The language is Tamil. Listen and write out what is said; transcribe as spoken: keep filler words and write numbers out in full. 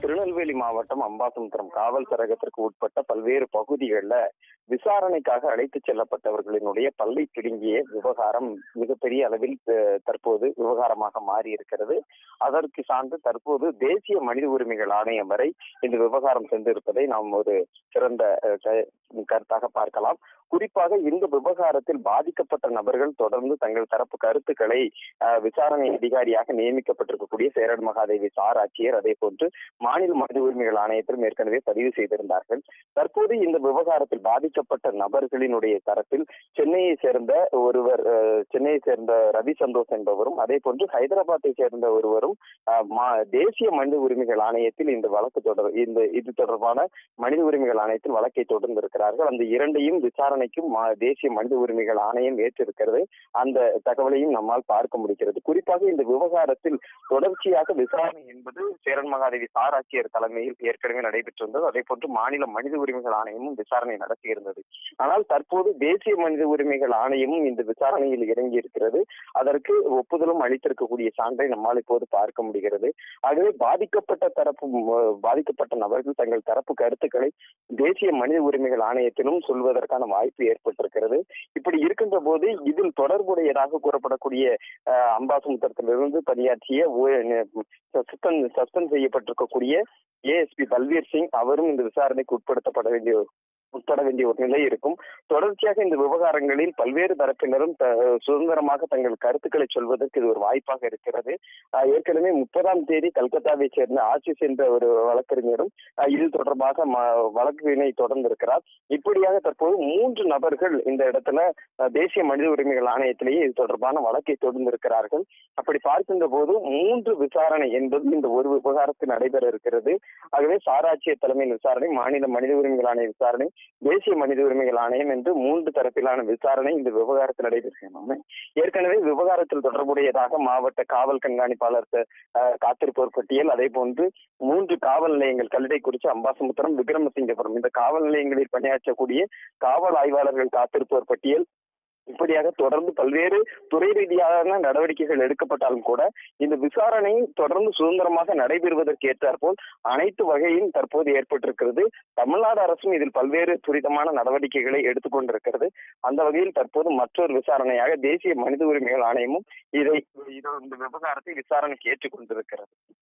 திருநெல்வேலி மாவட்டம் அம்பாசமுத்திரம் காவல் சரகத்திற்கு உட்பட்ட பல்வேறு பகுதிகளில் விசாரணைக்காக அழைத்துச் செல்லப்பட்டவர்களினுடைய பல்லை பிடுங்கிய விவகாரம் மிகப்பெரிய அளவில் தற்போது விவகாரமாக மாறி இருக்கிறது. அதற்கு சார்ந்து தற்போது தேசிய மனித உரிமைகள் ஆணையம் வரை இந்த விவகாரம் சென்றிருப்பதை நாம் ஒரு சிறந்த கருத்தாக பார்க்கலாம். குறிப்பாக இந்த விவகாரத்தில் பாதிக்கப்பட்ட நபர்கள் தொடர்ந்து தங்கள் தரப்பு கருத்துக்களை விசாரணை அதிகாரியாக நியமிக்கப்பட்டிருக்கக்கூடிய சேரன் மகாதேவி சார் ஆட்சியர் அதே போன்று மாநில மனித உரிமைகள் ஆணையத்திலும் ஏற்கனவே பதிவு செய்திருந்தார்கள். தற்போது இந்த விவகாரத்தில் பாதிக்கப்பட்ட நபர்களினுடைய தரப்பில் சென்னையை சேர்ந்த ஒருவர் சென்னையை சேர்ந்த ரவி சந்தோஷ் என்பவரும் அதே போன்று ஹைதராபாத்தை சேர்ந்த ஒருவரும் தேசிய மனித உரிமைகள் ஆணையத்தில் இந்த வழக்கு தொடர் இந்த இது தொடர்பான மனித உரிமைகள் ஆணையத்தில் வழக்கை தொடர்ந்திருக்கிறார்கள். அந்த இரண்டையும் விசாரணைக்கும் தேசிய மனித உரிமைகள் ஆணையம் ஏற்றிருக்கிறது. அந்த தகவலையும் நம்மால் பார்க்க முடிகிறது. குறிப்பாக இந்த விவகாரத்தில் தொடர்ச்சியாக விசாரணை என்பது சேரன் மகாதேவி சார் ஆட்சியர் தலைமையில் ஏற்கனவே நடைபெற்றிருந்தது. அதே போன்று மாநில மனித உரிமைகள் ஆணையமும் விசாரணை நடத்தியிருந்தது. ஆனால் தற்போது தேசிய மனித உரிமைகள் ஆணையமும் இந்த விசாரணையில் இறங்கி இருக்கிறது. அதற்கு ஒப்புதலும் அளித்திருக்கக்கூடிய சான்றை நம்மால் இப்போது பார்க்க முடிகிறது. ஆகவே பாதிக்கப்பட்ட தரப்பு பாதிக்கப்பட்ட நபர்கள் தங்கள் தரப்பு கருத்துக்களை தேசிய மனித உரிமைகள் ஆணையத்திலும் சொல்வதற்கான வாய்ப்பு ஏற்பட்டிருக்கிறது. இப்படி இருக்கின்ற போது இதில் தொடர்புடையதாக கூறப்படக்கூடிய அம்பாசமுத்திரத்திலிருந்து பணியாற்றிய சஸ்பெண்ட் செய்யப்பட்டிருக்கக்கூடிய ஏஎஸ்பி பல்வீர் சிங் அவரும் இந்த விசாரணைக்கு உட்படுத்தப்பட வேண்டிய உட்பட வேண்டிய ஒரு நிலை இருக்கும். தொடர்ச்சியாக இந்த விவகாரங்களில் பல்வேறு தரப்பினரும் சுதந்திரமாக தங்கள் கருத்துக்களை சொல்வதற்கு இது ஒரு வாய்ப்பாக இருக்கிறது. ஏற்கனவே முப்பதாம் தேதி கல்கத்தாவை சேர்ந்த ஆசிஸ் என்ற ஒரு வழக்கறிஞரும் இது தொடர்பாக வழக்கினை தொடர்ந்திருக்கிறார். இப்படியாக தற்போது மூன்று நபர்கள் இந்த இடத்துல தேசிய மனித உரிமைகள் ஆணையத்திலேயே இது தொடர்பான வழக்கை தொடர்ந்திருக்கிறார்கள். அப்படி பார்க்கின்ற போது மூன்று விசாரணை என்பது இந்த ஒரு விவகாரத்தில் நடைபெற இருக்கிறது. ஆகவே சாராட்சியர் தலைமையில் விசாரணை, மாநில மனித உரிமைகள் ஆணைய விசாரணை, தேசிய மனித உரிமைகள் ஆணையம் என்று மூன்று தரப்பிலான விசாரணை இந்த விவகாரத்தில் நடைபெறுகிறது. ஏற்கனவே விவகாரத்தில் தொடர்புடையதாக மாவட்ட காவல் கண்காணிப்பாளர் காத்திருப்போர் பட்டியல், அதே போன்று மூன்று காவல் நிலையங்கள் கல்லிடைக்குறிச்சி, அம்பாசமுத்திரம், விக்ரமசிங்கபுரம் இந்த காவல் நிலையங்களில் பணியாற்றக்கூடிய காவல் ஆய்வாளர்கள் காத்திருப்போர் பட்டியல், இப்படியாக தொடர்ந்து பல்வேறு துறை ரீதியான நடவடிக்கைகள் எடுக்கப்பட்டாலும் கூட இந்த விசாரணை தொடர்ந்து சுதந்திரமாக நடைபெறுவதற்கு ஏற்றாற்போல் அனைத்து வகையும் தற்போது ஏற்பட்டிருக்கிறது. தமிழ்நாடு அரசும் இதில் பல்வேறு துரிதமான நடவடிக்கைகளை எடுத்துக்கொண்டிருக்கிறது. அந்த வகையில் தற்போது மற்றொரு விசாரணையாக தேசிய மனித உரிமைகள் ஆணையமும் இதை இந்த விவகாரத்தை விசாரணைக்கு ஏற்றுக்கொண்டிருக்கிறது.